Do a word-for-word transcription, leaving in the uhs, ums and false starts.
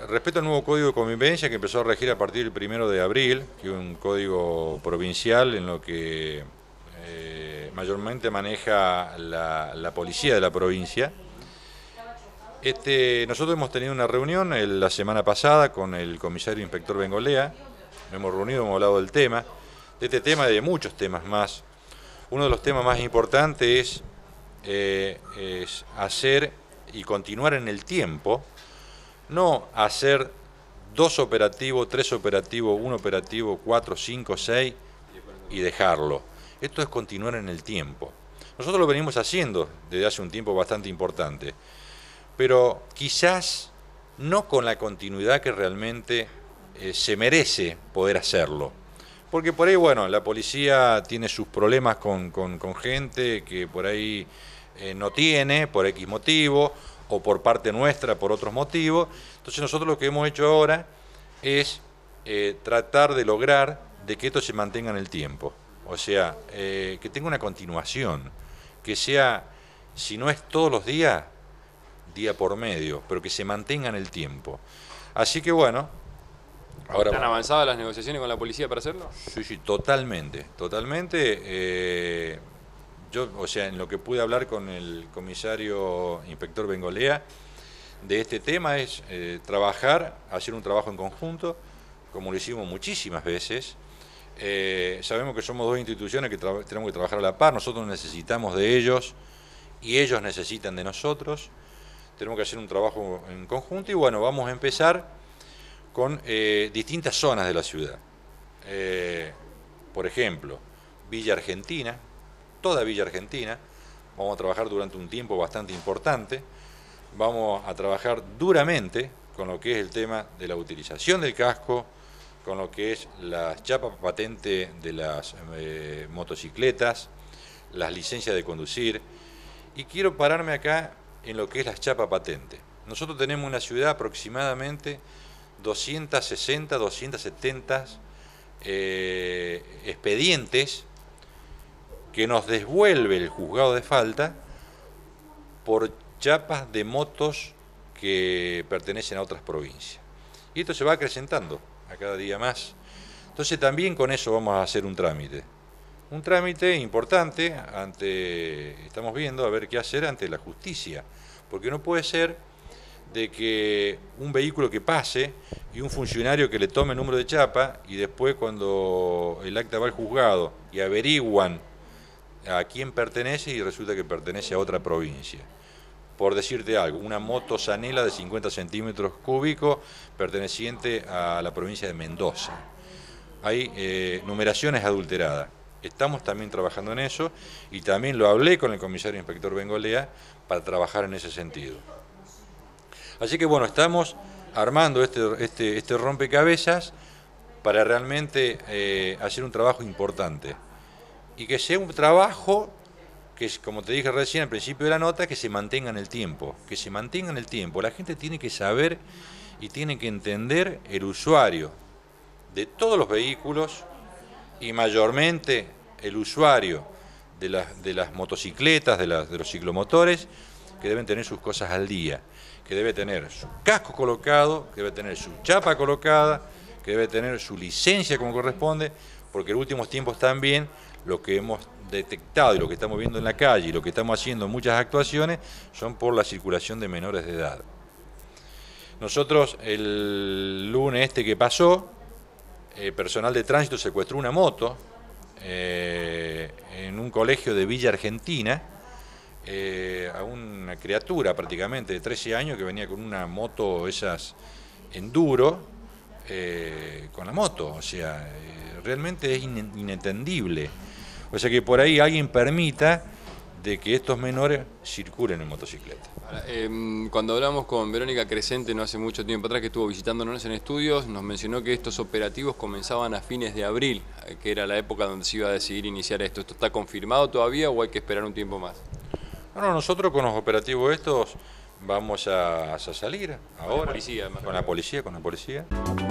respecto al nuevo Código de Convivencia que empezó a regir a partir del primero de abril, que es un código provincial en lo que eh, mayormente maneja la, la policía de la provincia, este, nosotros hemos tenido una reunión el, la semana pasada con el comisario inspector Bengolea, nos hemos reunido, hemos hablado del tema, de este tema y de muchos temas más. Uno de los temas más importantes es, eh, es hacer y continuar en el tiempo, no hacer dos operativos, tres operativos, un operativo, cuatro, cinco, seis y dejarlo. Esto es continuar en el tiempo. Nosotros lo venimos haciendo desde hace un tiempo bastante importante, pero quizás no con la continuidad que realmente eh, se merece poder hacerlo. Porque por ahí, bueno, la policía tiene sus problemas con, con, con gente que por ahí eh, no tiene, por X motivo, o por parte nuestra, por otros motivos. Entonces nosotros lo que hemos hecho ahora es eh, tratar de lograr de que esto se mantenga en el tiempo. O sea, eh, que tenga una continuación, que sea, si no es todos los días, día por medio, pero que se mantenga en el tiempo. Así que bueno, ahora... ¿Están avanzadas las negociaciones con la policía para hacerlo? Sí, sí, totalmente, totalmente. Eh, yo, o sea, en lo que pude hablar con el comisario inspector Bengolea de este tema es eh, trabajar, hacer un trabajo en conjunto, como lo hicimos muchísimas veces. Eh, sabemos que somos dos instituciones que tenemos que trabajar a la par, nosotros necesitamos de ellos y ellos necesitan de nosotros. Tenemos que hacer un trabajo en conjunto y bueno, vamos a empezar con eh, distintas zonas de la ciudad. Eh, por ejemplo, Villa Argentina, toda Villa Argentina, vamos a trabajar durante un tiempo bastante importante, vamos a trabajar duramente con lo que es el tema de la utilización del casco, con lo que es la chapa patente de las eh, motocicletas, las licencias de conducir, y quiero pararme acá en lo que es la chapa patente. Nosotros tenemos en la ciudad aproximadamente doscientos sesenta, doscientos setenta eh, expedientes que nos devuelve el juzgado de falta por chapas de motos que pertenecen a otras provincias. Y esto se va acrecentando a cada día más. Entonces también con eso vamos a hacer un trámite. Un trámite importante, ante, estamos viendo a ver qué hacer ante la justicia, porque no puede ser de que un vehículo que pase y un funcionario que le tome el número de chapa y después cuando el acta va al juzgado y averiguan a quién pertenece y resulta que pertenece a otra provincia. Por decirte algo, una moto Zanela de cincuenta centímetros cúbicos perteneciente a la provincia de Mendoza. Hay eh, numeraciones adulteradas. Estamos también trabajando en eso y también lo hablé con el comisario inspector Bengolea para trabajar en ese sentido. Así que bueno, estamos armando este, este, este rompecabezas para realmente eh, hacer un trabajo importante. Y que sea un trabajo que, como te dije recién al principio de la nota, que se mantenga en el tiempo, que se mantenga en el tiempo. La gente tiene que saber y tiene que entender, el usuario de todos los vehículos y mayormente el usuario de las, de las motocicletas, de, las, de los ciclomotores, que deben tener sus cosas al día, que debe tener su casco colocado, que debe tener su chapa colocada, que debe tener su licencia como corresponde, porque en los últimos tiempos también lo que hemos detectado y lo que estamos viendo en la calle y lo que estamos haciendo en muchas actuaciones son por la circulación de menores de edad. Nosotros el lunes este que pasó, eh, personal de tránsito secuestró una moto eh, en un colegio de Villa Argentina, eh, a una criatura prácticamente de trece años que venía con una moto, esas enduro, eh, con la moto, o sea, eh, realmente es in inentendible. O sea que por ahí alguien permita de que estos menores circulen en motocicleta. Ahora, eh, cuando hablamos con Verónica Crescente no hace mucho tiempo atrás, que estuvo visitándonos en estudios, nos mencionó que estos operativos comenzaban a fines de abril, que era la época donde se iba a decidir iniciar esto. ¿Esto está confirmado todavía o hay que esperar un tiempo más? No, no, nosotros con los operativos estos vamos a, a salir ahora. Con la policía, con la policía, con la policía.